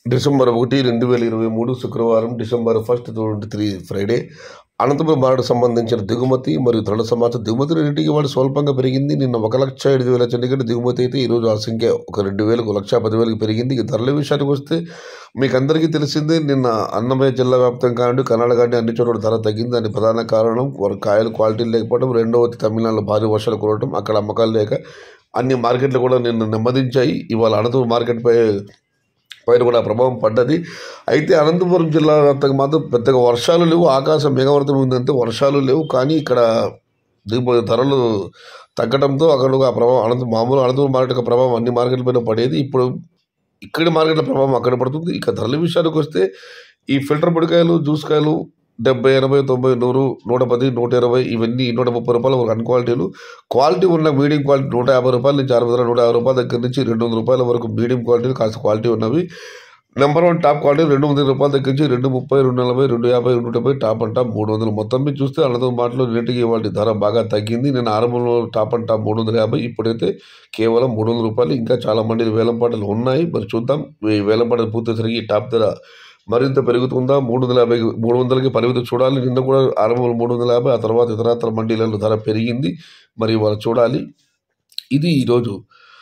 December 1, 2023 శుక్రవారం, December 1, 2023 Friday. Anantapuram market సంబంధించిన దిగుమతి మరియు ధరల సమాచారం. దిగుమతి రెండింటికి వాడు స్వల్పంగా పెరిగింది. నిన్న 1,05,000 చండీగఢ దిగుమతి అయితే ఈరోజు ఆ సంఖ్య 2,000, 1,10,000 పెరిగింది. ఇక ధరల విషయానికి వస్తే మీకు అందరికీ తెలిసిందే, నిన్న అన్నమయ్య జిల్లా వ్యాప్తంగా కానివ్వండి, కర్ణాటక కానీ అన్ని చోట్ల ధర తగ్గింది. దానికి ప్రధాన కారణం కాయలు క్వాలిటీ లేకపోవడం, రెండవది తమిళనాడులో భారీ వర్షాలు కురవడం, అక్కడ అమ్మకాలు లేక అన్ని మార్కెట్లు కూడా నిన్న నెమ్మదించాయి. ఇవాళ అనంతపురం మార్కెట్పై పైన కూడా ప్రభావం పడ్డది. అయితే అనంతపురం జిల్లా వ్యాప్తంగా మాత్రం పెద్దగా వర్షాలు లేవు, ఆకాశం మేఘావృతం ఉందంటే వర్షాలు లేవు. కానీ ఇక్కడ ధరలు తగ్గడంతో అక్కడ ఆ ప్రభావం అనంతపురం మార్కెట్ యొక్క ప్రభావం అన్ని మార్కెట్ల పైన పడేది. ఇప్పుడు ఇక్కడి మార్కెట్ల ప్రభావం అక్కడ పడుతుంది. ఇక ధరల విషయానికి వస్తే ఈ ఫిల్టర్ పొడికాయలు, జ్యూస్ కాయలు 70, 80, 90, 100, 110, 120 ఇవన్నీ 130 రూపాయల వరకు అన్ క్వాలిటీలు. క్వాలిటీ ఉన్న మీడియం క్వాలిటీ 150 రూపాయల నుంచి 60, 150 రూపాయల దగ్గర నుంచి 200 రూపాయల వరకు మీడియం క్వాలిటీలు కాస్త క్వాలిటీ ఉన్నవి. నెంబర్ 1 టాప్ క్వాలిటీ 200 రూపాయల దగ్గర నుంచి 230, 240, 250, 270 టాప్ అండ్ టాప్ 300. మొత్తం మీద చూస్తే అనంతపురం మార్కెట్లో రేటుకి వాటి ధర బాగా తగ్గింది. నేను ఆరంభంలో టాప్ అండ్ టాప్ 350, ఇప్పుడైతే కేవలం 300 రూపాయలు. ఇంకా చాలా మంది వేలంపాటలు ఉన్నాయి, మరి చూద్దాం. ఈ వేలంపాటలు పూర్తయ్యేసరికి ఈ టాప్ ధర మరింత పెరుగుతుందా, 300కి పరిమితి చూడాలి. నిన్న కూడా ఆరంభంలో 350, ఆ తర్వాత ఇతరత్ర మండీలలో ధర పెరిగింది. మరి వాళ్ళు చూడాలి. ఇది ఈరోజు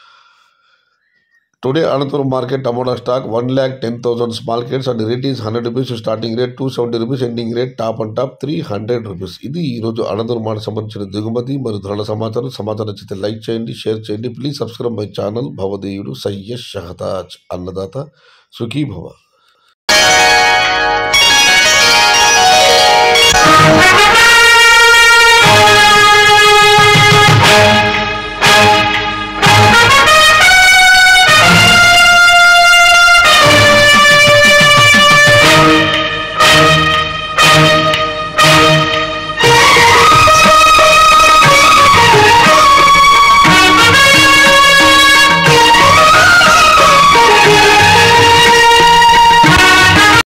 today Anantapuram market tomato stock 1,10,000 small crates and rate is 100 rupees, starting rate 270 rupees, ending rate top and top 300 rupees. ఇది ఈరోజు అనంతపురం మార్కెట్ సంబంధించిన దిగుమతి మరియు ధరల సమాచారం నచ్చితే లైక్ చేయండి, షేర్ చేయండి. Please subscribe my channel. భవదేయుడు సయ్యద్ షహాtaj, అన్నదాత సుఖీ భవ.